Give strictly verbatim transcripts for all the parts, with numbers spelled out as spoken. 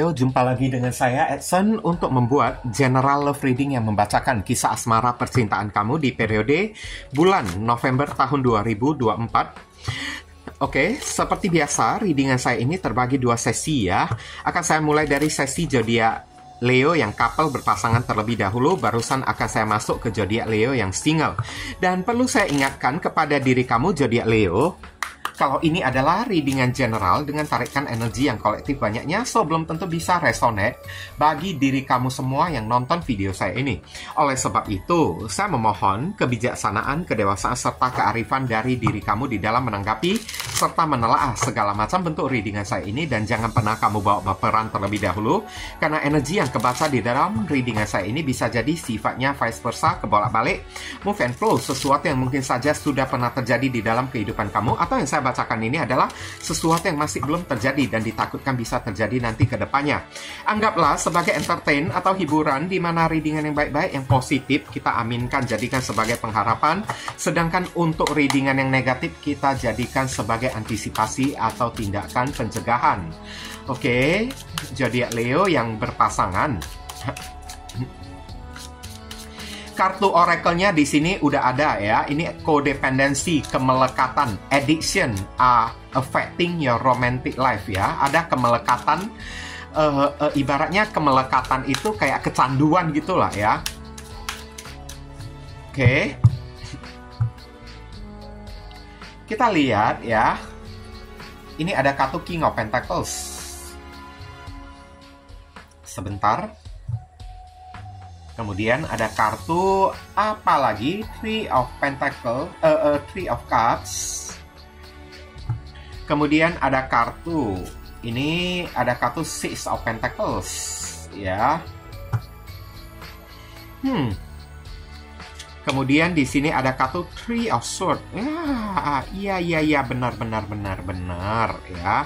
Leo, jumpa lagi dengan saya Edson untuk membuat general love reading yang membacakan kisah asmara percintaan kamu di periode bulan November tahun dua ribu dua puluh empat. Oke, seperti biasa readingan saya ini terbagi dua sesi ya. Akan saya mulai dari sesi zodiak Leo yang couple berpasangan terlebih dahulu, barusan akan saya masuk ke zodiak Leo yang single. Dan perlu saya ingatkan kepada diri kamu zodiak Leo, kalau ini adalah readingan general dengan tarikan energi yang kolektif banyaknya, so belum tentu bisa resonate bagi diri kamu semua yang nonton video saya ini. Oleh sebab itu, saya memohon kebijaksanaan, kedewasaan, serta kearifan dari diri kamu di dalam menanggapi serta menelaah segala macam bentuk readingan saya ini, dan jangan pernah kamu bawa baperan terlebih dahulu, karena energi yang kebaca di dalam readingan saya ini bisa jadi sifatnya vice versa, kebolak-balik, move and flow, sesuatu yang mungkin saja sudah pernah terjadi di dalam kehidupan kamu, atau yang saya bacakan ini adalah sesuatu yang masih belum terjadi dan ditakutkan bisa terjadi nanti ke depannya. Anggaplah sebagai entertain atau hiburan, di mana readingan yang baik-baik, yang positif kita aminkan, jadikan sebagai pengharapan, sedangkan untuk readingan yang negatif kita jadikan sebagai antisipasi atau tindakan pencegahan. Oke, zodiak Leo yang berpasangan. Kartu oracle-nya di sini udah ada ya. Ini codependency, kemelekatan, addiction, uh, affecting your romantic life ya. Ada kemelekatan, uh, uh, ibaratnya kemelekatan itu kayak kecanduan gitulah ya. Oke. Okay. Kita lihat ya. Ini ada kartu King of Pentacles. Sebentar. Kemudian ada kartu apa lagi? Three of Pentacles, uh, uh, Three of Cups. Kemudian ada kartu, ini ada kartu Six of Pentacles, ya. Hmm. Kemudian di sini ada kartu Three of Swords. Ya, iya iya iya, benar benar benar benar ya.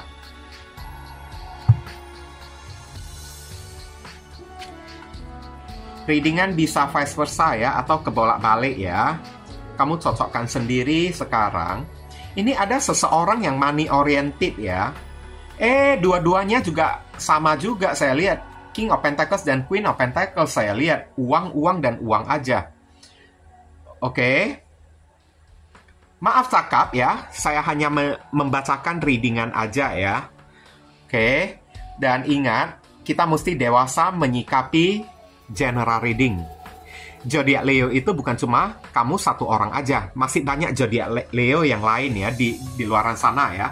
Readingan bisa vice versa ya, atau kebolak-balik ya. Kamu cocokkan sendiri sekarang. Ini ada seseorang yang money oriented ya. Eh, dua-duanya juga sama juga saya lihat. King of Pentacles dan Queen of Pentacles saya lihat. Uang, uang, dan uang aja. Oke. Maaf cakap ya, saya hanya me membacakan readingan aja ya. Oke. Dan ingat, kita mesti dewasa menyikapi general reading. Zodiak Leo itu bukan cuma kamu satu orang aja, masih banyak zodiak Leo yang lain ya di di luaran sana ya.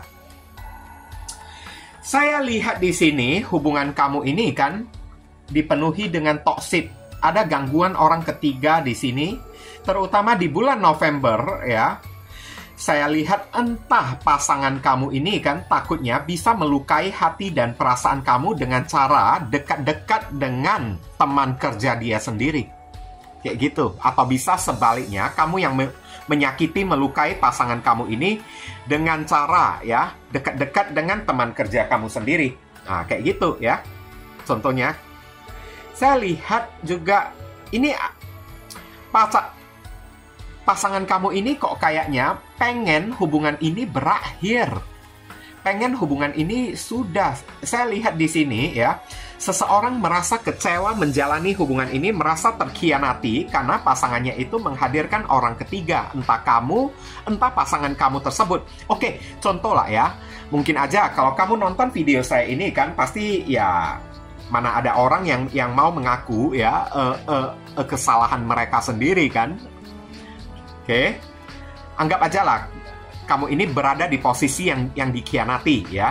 Saya lihat di sini hubungan kamu ini kan dipenuhi dengan toxic. Ada gangguan orang ketiga di sini, terutama di bulan November ya. Saya lihat entah pasangan kamu ini kan takutnya bisa melukai hati dan perasaan kamu dengan cara dekat-dekat dengan teman kerja dia sendiri. Kayak gitu. Atau bisa sebaliknya, kamu yang me menyakiti, melukai pasangan kamu ini dengan cara ya dekat-dekat dengan teman kerja kamu sendiri. Nah, kayak gitu ya. Contohnya, saya lihat juga ini pacar pasangan kamu ini kok kayaknya pengen hubungan ini berakhir. Pengen hubungan ini sudah. Saya lihat di sini ya, seseorang merasa kecewa menjalani hubungan ini, merasa terkhianati karena pasangannya itu menghadirkan orang ketiga. Entah kamu, entah pasangan kamu tersebut. Oke, contoh lah ya. Mungkin aja kalau kamu nonton video saya ini kan pasti ya, mana ada orang yang yang mau mengaku ya uh, uh, uh, kesalahan mereka sendiri kan. Oke, anggap aja lah kamu ini berada di posisi yang yang dikhianati ya.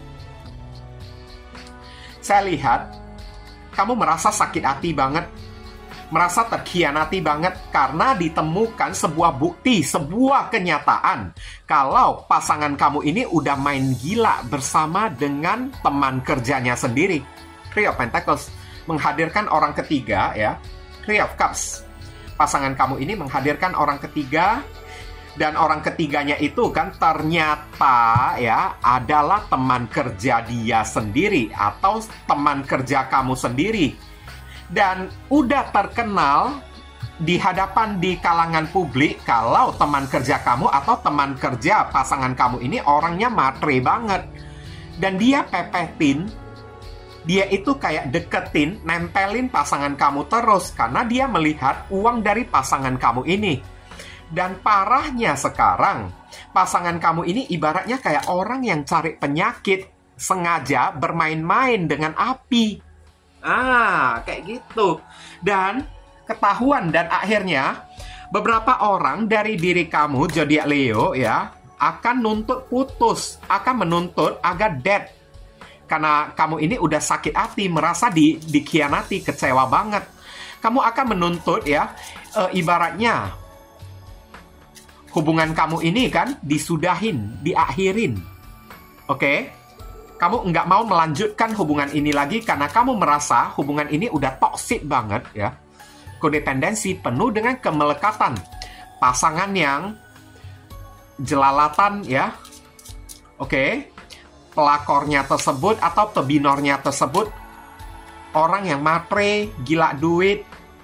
Saya lihat kamu merasa sakit hati banget, merasa terkhianati banget karena ditemukan sebuah bukti, sebuah kenyataan kalau pasangan kamu ini udah main gila bersama dengan teman kerjanya sendiri. Three of Pentacles menghadirkan orang ketiga ya. Three of Cups. Pasangan kamu ini menghadirkan orang ketiga, dan orang ketiganya itu kan ternyata ya adalah teman kerja dia sendiri atau teman kerja kamu sendiri, dan udah terkenal di hadapan di kalangan publik kalau teman kerja kamu atau teman kerja pasangan kamu ini orangnya matre banget, dan dia pepetin dia itu kayak deketin, nempelin pasangan kamu terus karena dia melihat uang dari pasangan kamu ini. Dan parahnya sekarang, pasangan kamu ini ibaratnya kayak orang yang cari penyakit, sengaja bermain-main dengan api. Ah, kayak gitu. Dan ketahuan dan akhirnya beberapa orang dari diri kamu, zodiak Leo ya, akan nuntut putus, akan menuntut agar dead. Karena kamu ini udah sakit hati, merasa di, dikhianati, kecewa banget. Kamu akan menuntut ya, e, ibaratnya hubungan kamu ini kan disudahin, diakhirin. Oke? Okay? Kamu nggak mau melanjutkan hubungan ini lagi karena kamu merasa hubungan ini udah toksik banget ya. Kodependensi penuh dengan kemelekatan. Pasangan yang jelalatan ya. Oke? Okay? Pelakornya tersebut atau pebinornya tersebut orang yang matre, gila duit.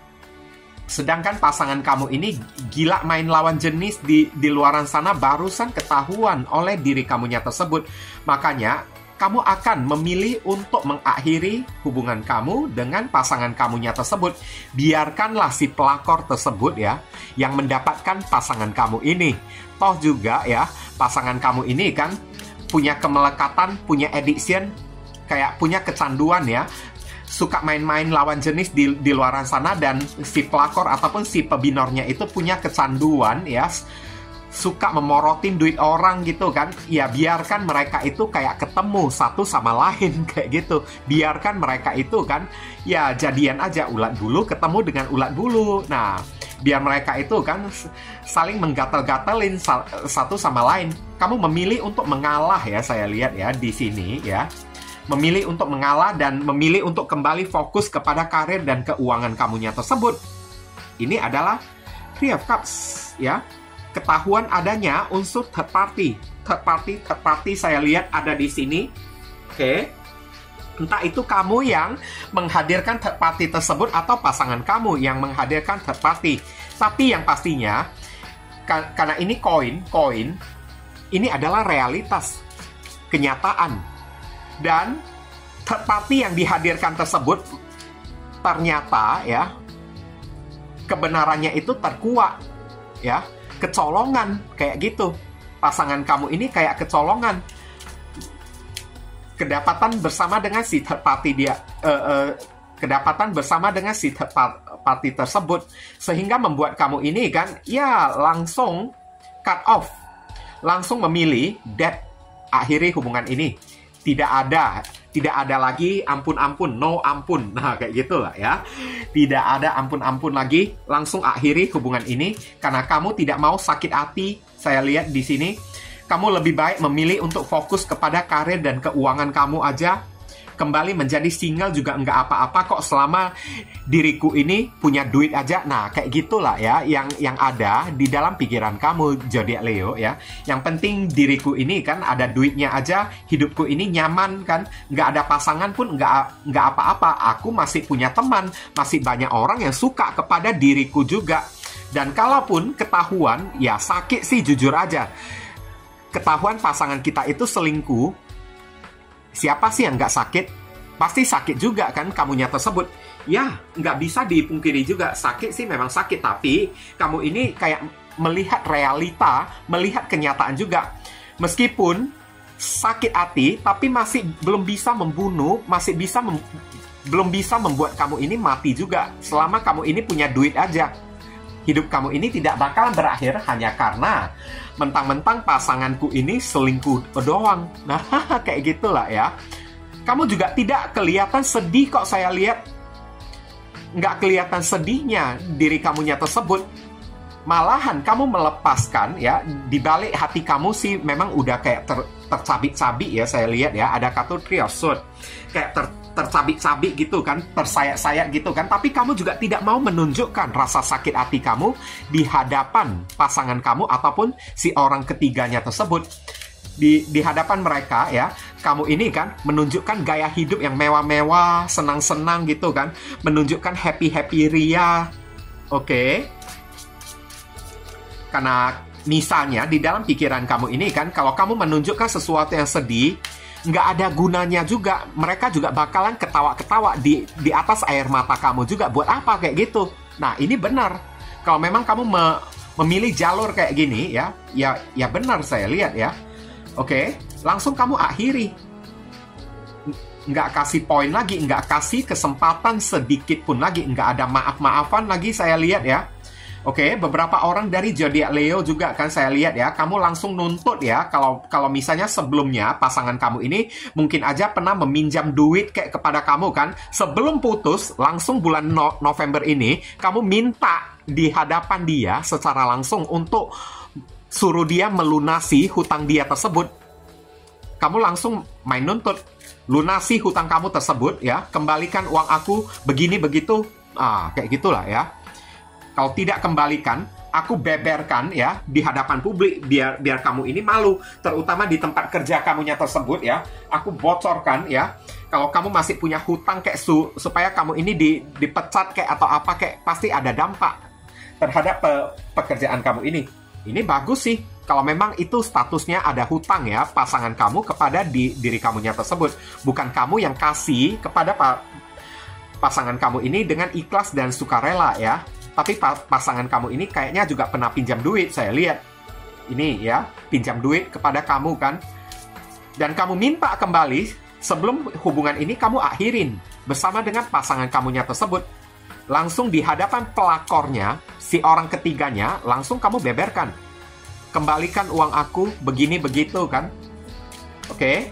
Sedangkan pasangan kamu ini gila main lawan jenis di, di luaran sana barusan ketahuan oleh diri kamunya tersebut. Makanya, kamu akan memilih untuk mengakhiri hubungan kamu dengan pasangan kamunya tersebut. Biarkanlah si pelakor tersebut ya, yang mendapatkan pasangan kamu ini. Toh juga ya, pasangan kamu ini kan punya kemelekatan, punya addiction, kayak punya kecanduan ya. Suka main-main lawan jenis di, di luaran sana, dan si pelakor ataupun si pebinornya itu punya kecanduan ya, suka memorotin duit orang gitu kan. Ya biarkan mereka itu kayak ketemu satu sama lain kayak gitu. Biarkan mereka itu kan ya jadian aja, ulat bulu ketemu dengan ulat bulu. Nah, biar mereka itu kan saling menggatal-gatalin satu sama lain. Kamu memilih untuk mengalah ya, saya lihat ya di sini ya. Memilih untuk mengalah dan memilih untuk kembali fokus kepada karir dan keuangan kamunya tersebut. Ini adalah Three of Cups ya. Ketahuan adanya unsur third party. Third party, third party saya lihat ada di sini. Oke. Okay. Entah itu kamu yang menghadirkan third party tersebut atau pasangan kamu yang menghadirkan third party. Tapi yang pastinya karena ini koin, koin ini adalah realitas, kenyataan. Dan third party yang dihadirkan tersebut ternyata ya kebenarannya itu terkuak ya, kecolongan kayak gitu. Pasangan kamu ini kayak kecolongan, kedapatan bersama dengan si third party dia uh, uh, kedapatan bersama dengan si third party tersebut, sehingga membuat kamu ini kan ya langsung cut off, langsung memilih dead, akhiri hubungan ini. Tidak ada, tidak ada lagi ampun-ampun, no ampun. Nah, kayak gitulah ya. Tidak ada ampun-ampun lagi, langsung akhiri hubungan ini karena kamu tidak mau sakit hati. Saya lihat di sini, kamu lebih baik memilih untuk fokus kepada karir dan keuangan kamu aja. Kembali menjadi single juga nggak apa-apa kok selama diriku ini punya duit aja. Nah, kayak gitulah ya yang yang ada di dalam pikiran kamu, zodiak Leo ya. Yang penting diriku ini kan ada duitnya aja, hidupku ini nyaman kan, nggak ada pasangan pun nggak nggak apa-apa. Aku masih punya teman, masih banyak orang yang suka kepada diriku juga. Dan kalaupun ketahuan, ya sakit sih jujur aja. Ketahuan pasangan kita itu selingkuh, siapa sih yang nggak sakit? Pasti sakit juga kan kamunya tersebut. Ya, nggak bisa dipungkiri juga. Sakit sih memang sakit. Tapi kamu ini kayak melihat realita, melihat kenyataan juga. Meskipun sakit hati, tapi masih belum bisa membunuh, masih bisa mem belum bisa membuat kamu ini mati juga. Selama kamu ini punya duit aja. Hidup kamu ini tidak bakalan berakhir hanya karena mentang-mentang pasanganku ini selingkuh doang. Nah, kayak gitulah ya. Kamu juga tidak kelihatan sedih kok, saya lihat. Nggak kelihatan sedihnya diri kamunya tersebut. Malahan kamu melepaskan ya, di balik hati kamu sih memang udah kayak ter, tercabik-cabik ya, saya lihat ya. Ada kartu Three of Swords. Kayak ter, tercabik-cabik gitu kan, tersayak-sayak gitu kan. Tapi kamu juga tidak mau menunjukkan rasa sakit hati kamu di hadapan pasangan kamu ataupun si orang ketiganya tersebut. Di, di hadapan mereka ya, kamu ini kan menunjukkan gaya hidup yang mewah-mewah, senang-senang gitu kan, menunjukkan happy-happy ria. Oke okay? Karena misalnya di dalam pikiran kamu ini kan, kalau kamu menunjukkan sesuatu yang sedih, nggak ada gunanya juga. Mereka juga bakalan ketawa-ketawa di di atas air mata kamu juga. Buat apa kayak gitu? Nah, ini benar. Kalau memang kamu me, memilih jalur kayak gini, ya, ya, ya benar saya lihat ya. Oke, langsung kamu akhiri. Nggak kasih poin lagi, nggak kasih kesempatan sedikit pun lagi, nggak ada maaf-maafan lagi saya lihat ya. Oke, beberapa orang dari zodiak Leo juga kan saya lihat ya, kamu langsung nuntut ya, kalau kalau misalnya sebelumnya pasangan kamu ini mungkin aja pernah meminjam duit kayak kepada kamu kan, sebelum putus langsung bulan no November ini kamu minta di hadapan dia secara langsung untuk suruh dia melunasi hutang dia tersebut. Kamu langsung main nuntut, lunasi hutang kamu tersebut ya, kembalikan uang aku begini begitu, ah kayak gitulah ya. Kalau tidak kembalikan, aku beberkan ya di hadapan publik biar biar kamu ini malu, terutama di tempat kerja kamunya tersebut ya. Aku bocorkan ya. Kalau kamu masih punya hutang kayak su, supaya kamu ini di, dipecat kayak atau apa kayak, pasti ada dampak terhadap pe, pekerjaan kamu ini. Ini bagus sih kalau memang itu statusnya ada hutang ya, pasangan kamu kepada di, diri kamunya tersebut, bukan kamu yang kasih kepada pa, pasangan kamu ini dengan ikhlas dan sukarela ya. Tapi pasangan kamu ini kayaknya juga pernah pinjam duit, saya lihat. Ini ya, pinjam duit kepada kamu kan. Dan kamu minta kembali, sebelum hubungan ini kamu akhirin bersama dengan pasangan kamunya tersebut. Langsung di hadapan pelakornya, si orang ketiganya, langsung kamu beberkan. Kembalikan uang aku, begini begitu kan. Oke.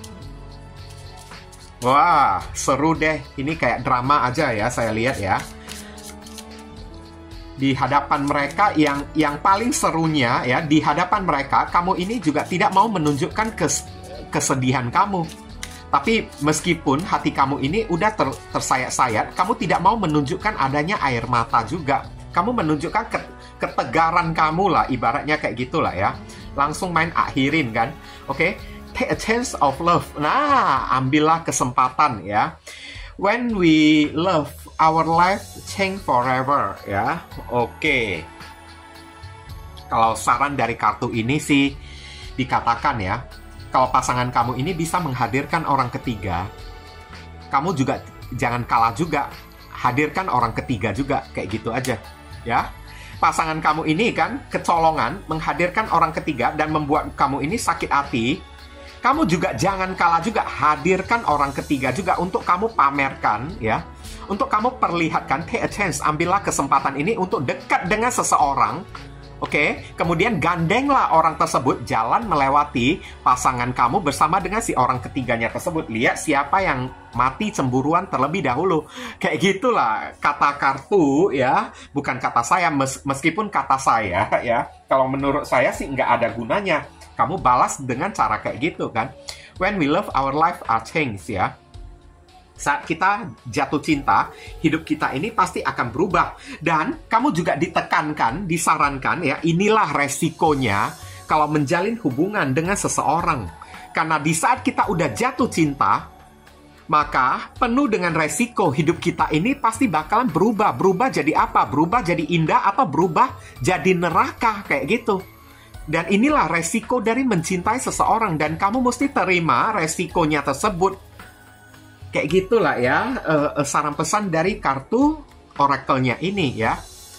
Wah, seru deh. Ini kayak drama aja ya, saya lihat ya. Di hadapan mereka yang yang paling serunya ya, di hadapan mereka kamu ini juga tidak mau menunjukkan kes, kesedihan kamu. Tapi meskipun hati kamu ini udah ter, tersayat-sayat, kamu tidak mau menunjukkan adanya air mata juga. Kamu menunjukkan ke, ketegaran kamu lah, ibaratnya kayak gitulah ya. Langsung main akhirin kan. Oke, okay? Take a chance of love. Nah, ambillah kesempatan ya. When we love, our life change forever ya. Oke. Okay. Kalau saran dari kartu ini sih dikatakan ya, kalau pasangan kamu ini bisa menghadirkan orang ketiga, kamu juga jangan kalah juga, hadirkan orang ketiga juga, kayak gitu aja ya. Pasangan kamu ini kan kecolongan menghadirkan orang ketiga dan membuat kamu ini sakit hati. Kamu juga jangan kalah juga, hadirkan orang ketiga juga untuk kamu pamerkan ya. Untuk kamu perlihatkan, take a chance, ambillah kesempatan ini untuk dekat dengan seseorang. Oke, okay? Kemudian gandenglah orang tersebut jalan melewati pasangan kamu bersama dengan si orang ketiganya tersebut. Lihat siapa yang mati cemburuan terlebih dahulu. Kayak gitulah kata kartu ya, bukan kata saya, mes meskipun kata saya ya. Kalau menurut saya sih nggak ada gunanya. Kamu balas dengan cara kayak gitu kan. When we love, our life are changed ya. Saat kita jatuh cinta, hidup kita ini pasti akan berubah. Dan kamu juga ditekankan, disarankan ya, inilah resikonya kalau menjalin hubungan dengan seseorang. Karena di saat kita udah jatuh cinta, maka penuh dengan resiko hidup kita ini pasti bakalan berubah. Berubah jadi apa? Berubah jadi indah atau berubah jadi neraka kayak gitu. Dan inilah resiko dari mencintai seseorang. Dan kamu mesti terima resikonya tersebut. Kayak gitulah ya, uh, saran pesan dari kartu oracle-nya ini ya.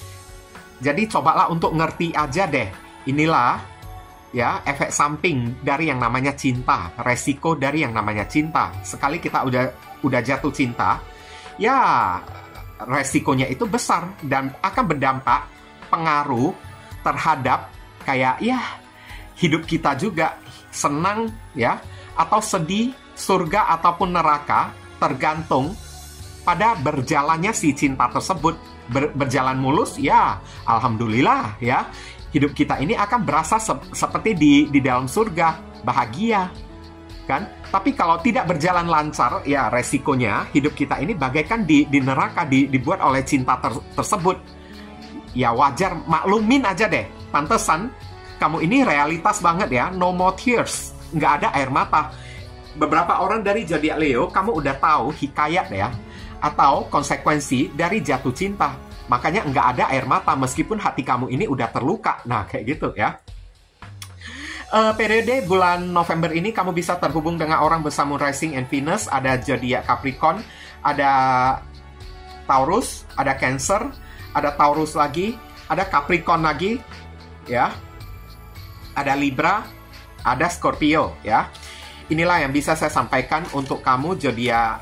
Jadi cobalah untuk ngerti aja deh. Inilah ya efek samping dari yang namanya cinta, resiko dari yang namanya cinta. Sekali kita udah udah jatuh cinta, ya resikonya itu besar dan akan berdampak pengaruh terhadap kayak ya hidup kita juga, senang ya atau sedih, surga ataupun neraka, tergantung pada berjalannya si cinta tersebut. Ber, berjalan mulus ya alhamdulillah ya, hidup kita ini akan berasa se seperti di di dalam surga, bahagia kan. Tapi kalau tidak berjalan lancar ya resikonya hidup kita ini bagaikan di di neraka, di, dibuat oleh cinta ter, tersebut. Ya wajar, maklumin aja deh. Pantesan kamu ini realitas banget ya, no more tears, nggak ada air mata. Beberapa orang dari zodiak Leo, kamu udah tahu hikayat ya, atau konsekuensi dari jatuh cinta. Makanya nggak ada air mata meskipun hati kamu ini udah terluka. Nah, kayak gitu ya. Uh, periode bulan November ini kamu bisa terhubung dengan orang bersama Rising and Venus, ada zodiak Capricorn, ada Taurus, ada Cancer, ada Taurus lagi, ada Capricorn lagi, ya. Ada Libra, ada Scorpio, ya. Inilah yang bisa saya sampaikan untuk kamu zodiak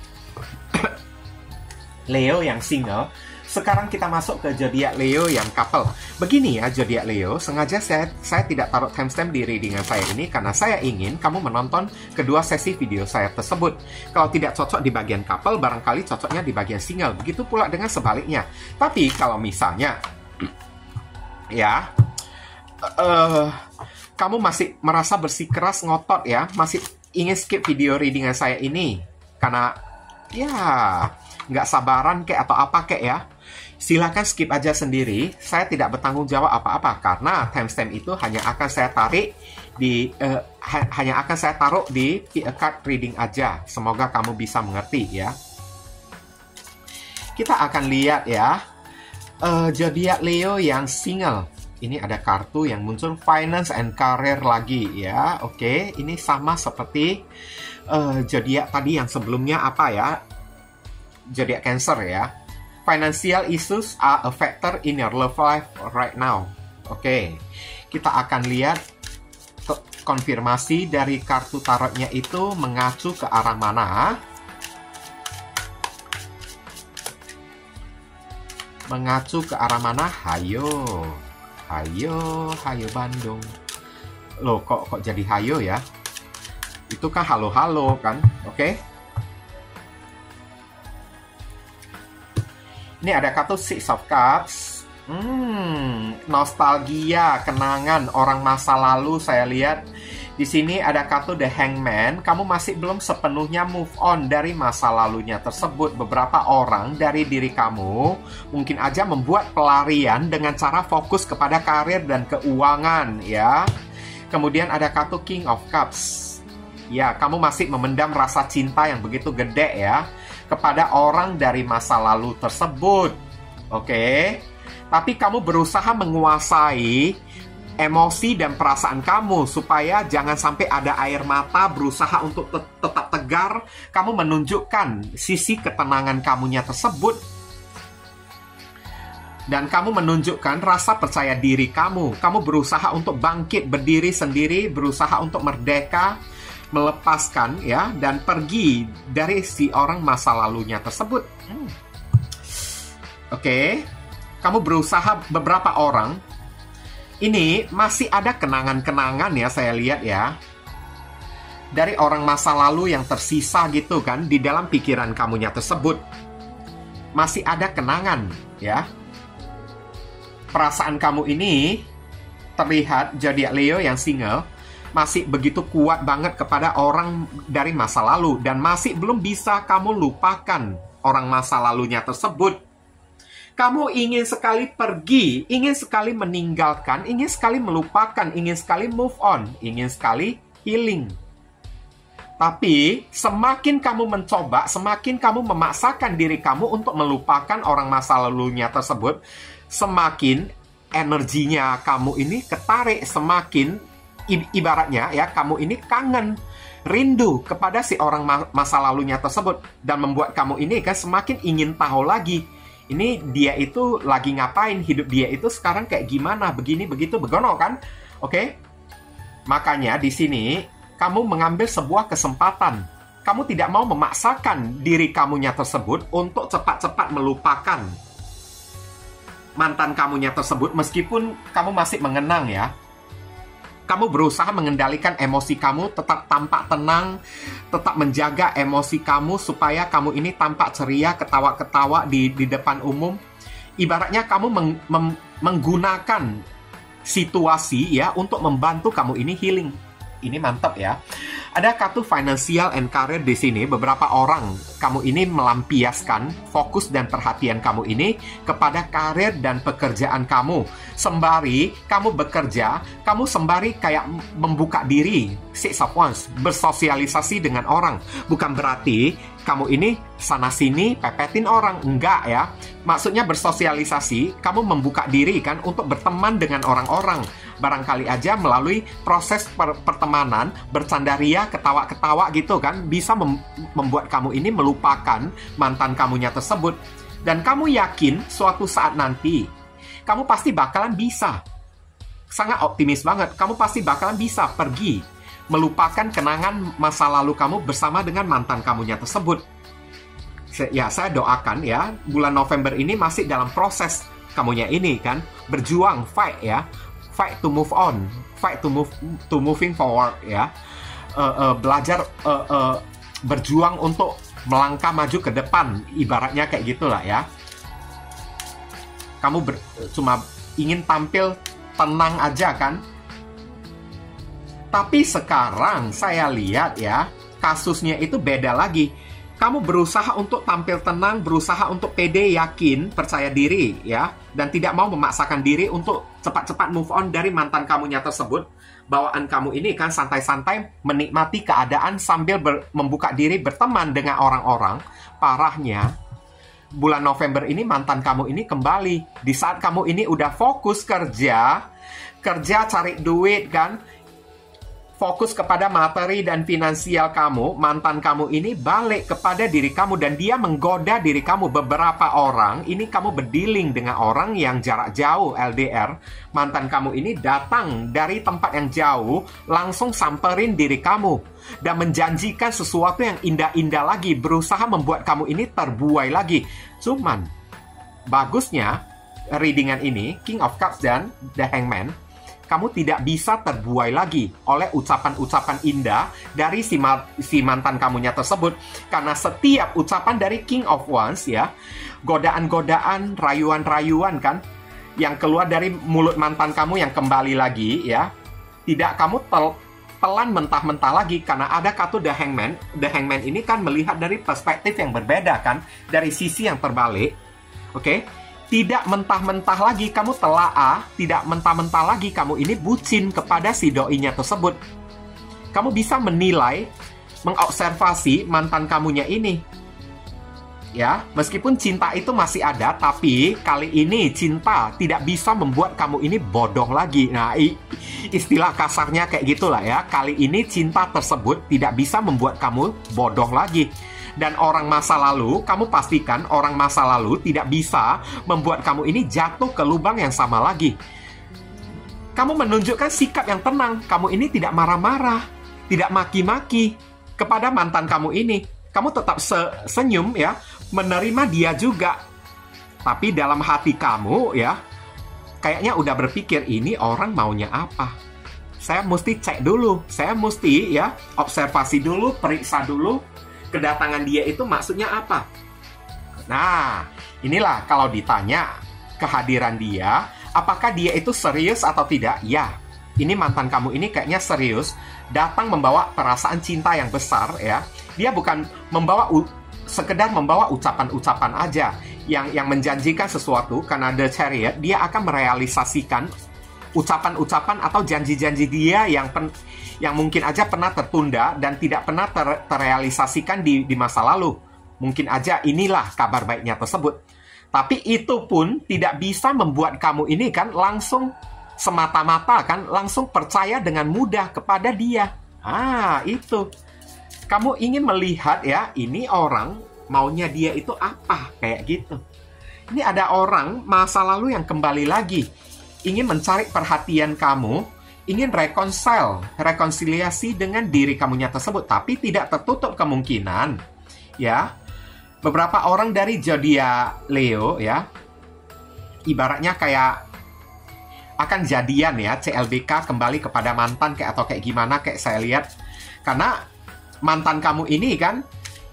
Leo yang single. Sekarang kita masuk ke zodiak Leo yang couple. Begini ya zodiak Leo, sengaja saya saya tidak taruh timestamp di readingan saya ini karena saya ingin kamu menonton kedua sesi video saya tersebut. Kalau tidak cocok di bagian couple, barangkali cocoknya di bagian single. Begitu pula dengan sebaliknya. Tapi kalau misalnya ya uh, kamu masih merasa bersikeras ngotot ya, masih ingin skip video readingan saya ini karena ya nggak sabaran kek atau apa kek ya, silakan skip aja sendiri. Saya tidak bertanggung jawab apa-apa karena timestamp itu hanya akan saya tarik di uh, ha hanya akan saya taruh di card reading aja. Semoga kamu bisa mengerti ya. Kita akan lihat ya uh, zodiak Leo yang single. Ini ada kartu yang muncul finance and career lagi ya. Oke, ini sama seperti uh, zodiak tadi yang sebelumnya apa ya? Zodiak Cancer ya. Financial issues are a factor in your love life right now. Oke, kita akan lihat konfirmasi dari kartu tarotnya itu mengacu ke arah mana. Mengacu ke arah mana? Hayo, hayo, hayo Bandung. Loh, kok kok jadi hayo ya? Itu kan halo-halo kan? Oke. Ini ada kartu Six of Cups. Hmm, nostalgia, kenangan orang masa lalu saya lihat. Di sini ada kartu The Hangman. Kamu masih belum sepenuhnya move on dari masa lalunya tersebut. Beberapa orang dari diri kamu mungkin aja membuat pelarian dengan cara fokus kepada karir dan keuangan ya. Kemudian ada kartu King of Cups. Ya, kamu masih memendam rasa cinta yang begitu gede ya kepada orang dari masa lalu tersebut. Oke. Tapi kamu berusaha menguasai emosi dan perasaan kamu supaya jangan sampai ada air mata, berusaha untuk te tetap tegar. Kamu menunjukkan sisi ketenangan kamunya tersebut. Dan kamu menunjukkan rasa percaya diri kamu. Kamu berusaha untuk bangkit, berdiri sendiri, berusaha untuk merdeka, melepaskan ya dan pergi dari si orang masa lalunya tersebut. Hmm. Oke, okay. Kamu berusaha beberapa orang ini masih ada kenangan-kenangan ya saya lihat ya dari orang masa lalu yang tersisa gitu kan di dalam pikiran kamunya tersebut. Masih ada kenangan ya. Perasaan kamu ini terlihat zodiak Leo yang single masih begitu kuat banget kepada orang dari masa lalu dan masih belum bisa kamu lupakan orang masa lalunya tersebut. Kamu ingin sekali pergi, ingin sekali meninggalkan, ingin sekali melupakan, ingin sekali move on, ingin sekali healing. Tapi semakin kamu mencoba, semakin kamu memaksakan diri kamu untuk melupakan orang masa lalunya tersebut, semakin energinya kamu ini ketarik, semakin ibaratnya ya kamu ini kangen, rindu kepada si orang masa lalunya tersebut dan membuat kamu ini kan semakin ingin tahu lagi ini dia itu lagi ngapain, hidup dia itu sekarang kayak gimana, begini begitu begono kan. Oke, makanya di sini kamu mengambil sebuah kesempatan. Kamu tidak mau memaksakan diri kamunya tersebut untuk cepat-cepat melupakan mantan kamunya tersebut meskipun kamu masih mengenang ya. Kamu berusaha mengendalikan emosi kamu, tetap tampak tenang, tetap menjaga emosi kamu supaya kamu ini tampak ceria, ketawa-ketawa di, di depan umum. Ibaratnya kamu meng, mem, menggunakan situasi ya untuk membantu kamu ini healing. Ini mantap ya. Ada kartu financial and career di sini. Beberapa orang kamu ini melampiaskan fokus dan perhatian kamu ini kepada karir dan pekerjaan kamu. Sembari kamu bekerja, kamu sembari kayak membuka diri, Six of Wands, bersosialisasi dengan orang. Bukan berarti kamu ini sana-sini pepetin orang, enggak ya. Maksudnya bersosialisasi, kamu membuka diri kan untuk berteman dengan orang-orang. Barangkali aja melalui proses per pertemanan, bercanda ria, ketawa-ketawa gitu kan, bisa mem membuat kamu ini melupakan mantan kamunya tersebut. Dan kamu yakin suatu saat nanti, kamu pasti bakalan bisa. Sangat optimis banget, kamu pasti bakalan bisa pergi, melupakan kenangan masa lalu kamu bersama dengan mantan kamunya tersebut. Ya, saya doakan ya, bulan November ini masih dalam proses kamunya ini kan, berjuang, fight ya, fight to move on, fight to move to moving forward ya, uh, uh, belajar uh, uh, berjuang untuk melangkah maju ke depan, ibaratnya kayak gitulah ya. Kamu ber, cuma ingin tampil tenang aja kan, tapi sekarang saya lihat ya, kasusnya itu beda lagi. Kamu berusaha untuk tampil tenang, berusaha untuk pede, yakin, percaya diri, ya, dan tidak mau memaksakan diri untuk cepat-cepat move on dari mantan kamunya tersebut. Bawaan kamu ini kan santai-santai menikmati keadaan sambil ber, membuka diri berteman dengan orang-orang. Parahnya, bulan November ini mantan kamu ini kembali. Di saat kamu ini udah fokus kerja, kerja cari duit kan, fokus kepada materi dan finansial kamu, mantan kamu ini balik kepada diri kamu dan dia menggoda diri kamu. Beberapa orang, ini kamu berdealing dengan orang yang jarak jauh, L D R. Mantan kamu ini datang dari tempat yang jauh, langsung samperin diri kamu dan menjanjikan sesuatu yang indah-indah lagi, berusaha membuat kamu ini terbuai lagi. Cuman, bagusnya readingan ini, King of Cups dan The Hangman, kamu tidak bisa terbuai lagi oleh ucapan-ucapan indah dari si, ma si mantan kamunya tersebut. Karena setiap ucapan dari King of Wands ya, godaan-godaan, rayuan-rayuan kan, yang keluar dari mulut mantan kamu yang kembali lagi ya, tidak kamu tel telan mentah-mentah lagi. Karena ada kartu The Hangman. The Hangman ini kan melihat dari perspektif yang berbeda kan, dari sisi yang terbalik. Oke? Okay? Tidak mentah-mentah lagi kamu telaah, tidak mentah-mentah lagi kamu ini bucin kepada si doinya tersebut. Kamu bisa menilai, mengobservasi mantan kamunya ini. Ya, meskipun cinta itu masih ada, tapi kali ini cinta tidak bisa membuat kamu ini bodoh lagi. Nah, istilah kasarnya kayak gitulah ya. Kali ini cinta tersebut tidak bisa membuat kamu bodoh lagi. Dan orang masa lalu, kamu pastikan orang masa lalu tidak bisa membuat kamu ini jatuh ke lubang yang sama lagi. Kamu menunjukkan sikap yang tenang. Kamu ini tidak marah-marah, tidak maki-maki kepada mantan kamu ini. Kamu tetap se senyum ya, menerima dia juga. Tapi dalam hati kamu ya, kayaknya udah berpikir, ini orang maunya apa? Saya mesti cek dulu, saya mesti ya observasi dulu, periksa dulu. Kedatangan dia itu maksudnya apa? Nah, inilah kalau ditanya kehadiran dia, apakah dia itu serius atau tidak? Ya, ini mantan kamu ini kayaknya serius, datang membawa perasaan cinta yang besar ya. Dia bukan membawa sekedar membawa ucapan-ucapan aja yang yang menjanjikan sesuatu. Karena The Chariot, dia akan merealisasikan ucapan-ucapan atau janji-janji dia yang pen, yang mungkin aja pernah tertunda dan tidak pernah ter, terrealisasikan di, di masa lalu. Mungkin aja inilah kabar baiknya tersebut. Tapi itu pun tidak bisa membuat kamu ini kan langsung semata-mata kan langsung percaya dengan mudah kepada dia. Ah, itu. Kamu ingin melihat ya, ini orang maunya dia itu apa, kayak gitu. Ini ada orang masa lalu yang kembali lagi, ingin mencari perhatian kamu, ingin reconcile, rekonsiliasi dengan diri kamunya tersebut, tapi tidak tertutup kemungkinan, ya. Beberapa orang dari zodiak Leo, ya, ibaratnya kayak akan jadian ya, C L B K kembali kepada mantan kayak atau kayak gimana kayak saya lihat, karena mantan kamu ini kan,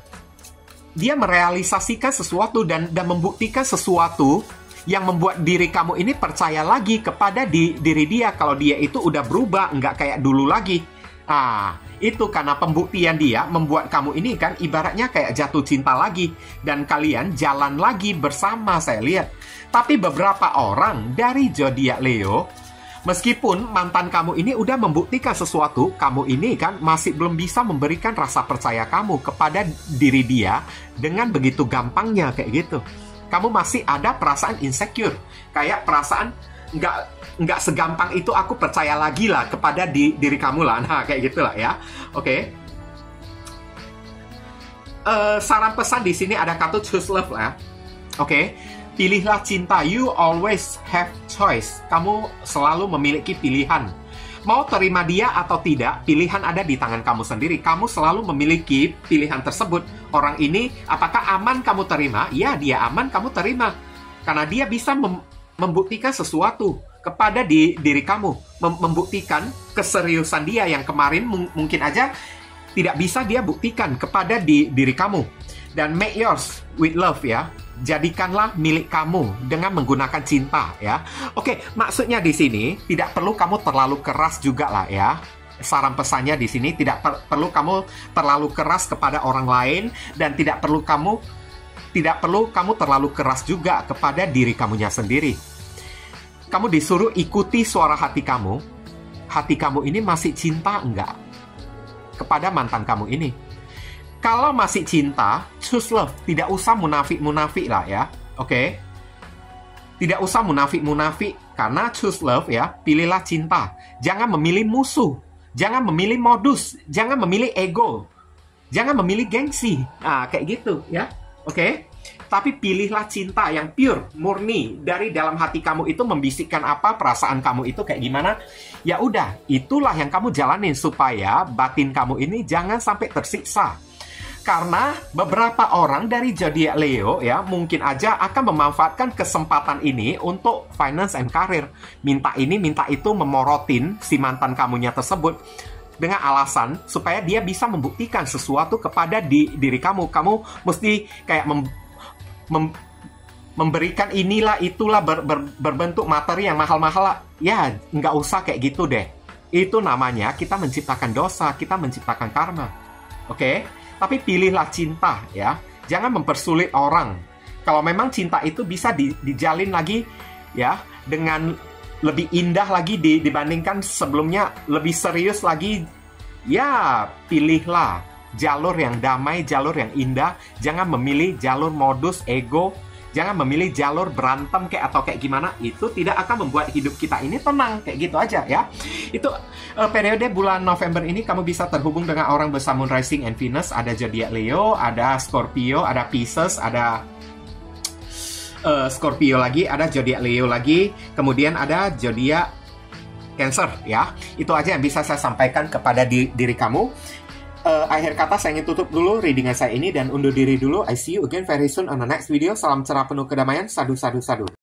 dia merealisasikan sesuatu dan dan membuktikan sesuatu yang membuat diri kamu ini percaya lagi kepada di, diri dia kalau dia itu udah berubah, nggak kayak dulu lagi. Ah, itu karena pembuktian dia membuat kamu ini kan ibaratnya kayak jatuh cinta lagi. Dan kalian jalan lagi bersama, saya lihat. Tapi beberapa orang dari zodiak Leo, meskipun mantan kamu ini udah membuktikan sesuatu, kamu ini kan masih belum bisa memberikan rasa percaya kamu kepada diri dia dengan begitu gampangnya kayak gitu. Kamu masih ada perasaan insecure, kayak perasaan nggak nggak segampang itu aku percaya lagi lah kepada di, diri kamu lah. Nah, kayak gitulah ya. Oke. Okay. Uh, saran pesan di sini ada kata choose love lah. Oke. Okay. Pilihlah cinta. You always have choice. Kamu selalu memiliki pilihan. Mau terima dia atau tidak, pilihan ada di tangan kamu sendiri. Kamu selalu memiliki pilihan tersebut. Orang ini, apakah aman kamu terima? Ya, dia aman, kamu terima. Karena dia bisa mem membuktikan sesuatu kepada di diri kamu. Mem membuktikan keseriusan dia yang kemarin mung mungkin aja tidak bisa dia buktikan kepada di diri kamu. Dan make yours with love ya. Jadikanlah milik kamu dengan menggunakan cinta ya. Oke, maksudnya di sini tidak perlu kamu terlalu keras juga lah ya. Saran pesannya di sini tidak per perlu kamu terlalu keras kepada orang lain dan tidak perlu kamu tidak perlu kamu terlalu keras juga kepada diri kamunya sendiri. Kamu disuruh ikuti suara hati kamu. Hati kamu ini masih cinta enggak kepada mantan kamu ini? Kalau masih cinta, choose love. Tidak usah munafik-munafik lah ya. Oke? Okay? Tidak usah munafik-munafik. Karena choose love ya, pilihlah cinta. Jangan memilih musuh. Jangan memilih modus. Jangan memilih ego. Jangan memilih gengsi. Nah, kayak gitu ya. Oke? Okay? Tapi pilihlah cinta yang pure, murni. Dari dalam hati kamu itu membisikkan apa, perasaan kamu itu kayak gimana. Ya udah, itulah yang kamu jalanin supaya batin kamu ini jangan sampai tersiksa. Karena beberapa orang dari zodiak Leo ya mungkin aja akan memanfaatkan kesempatan ini untuk finance and career. Minta ini, minta itu, memorotin si mantan kamunya tersebut dengan alasan supaya dia bisa membuktikan sesuatu kepada di, diri kamu. Kamu mesti kayak mem, mem, memberikan inilah, itulah ber, ber, berbentuk materi yang mahal-mahal. Ya, nggak usah kayak gitu deh. Itu namanya kita menciptakan dosa, kita menciptakan karma. Oke? Okay? Tapi pilihlah cinta ya. Jangan mempersulit orang. Kalau memang cinta itu bisa di, dijalin lagi ya dengan lebih indah lagi di, dibandingkan sebelumnya, lebih serius lagi, ya pilihlah jalur yang damai, jalur yang indah. Jangan memilih jalur modus, ego. Jangan memilih jalur berantem kayak atau kayak gimana. Itu tidak akan membuat hidup kita ini tenang. Kayak gitu aja ya. Itu uh, periode bulan November ini kamu bisa terhubung dengan orang bersama Moon Rising and Venus. Ada zodiak Leo, ada Scorpio, ada Pisces, ada uh, Scorpio lagi, ada zodiak Leo lagi. Kemudian ada zodiak Cancer ya. Itu aja yang bisa saya sampaikan kepada di, diri kamu. Uh, akhir kata saya ingin tutup dulu readingan saya ini dan undur diri dulu. I see you again very soon on the next video. Salam cerah penuh kedamaian. Sadu, sadu, sadu.